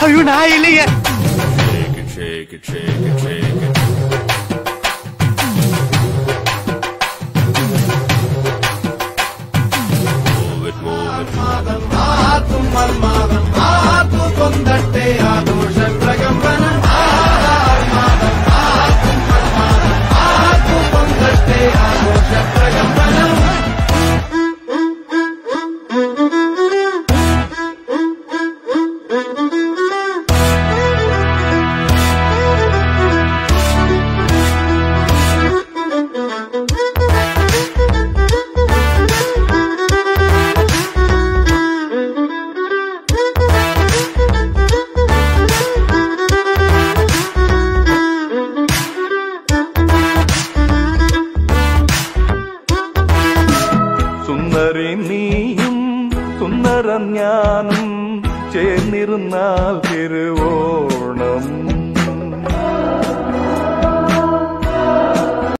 Ayunailiye. Shake it, shake it, shake it. Move it, move it. Madam, Atum Madam, Atu Kondatte Adosha Pragambanam. Madam, Atum Madam, Atu Kondatte Adosha Pragambanam. സുന്ദരി നീയും സുന്ദരൻ ഞാനും ചേർന്നിരുന്നാൽ തിരുവോണം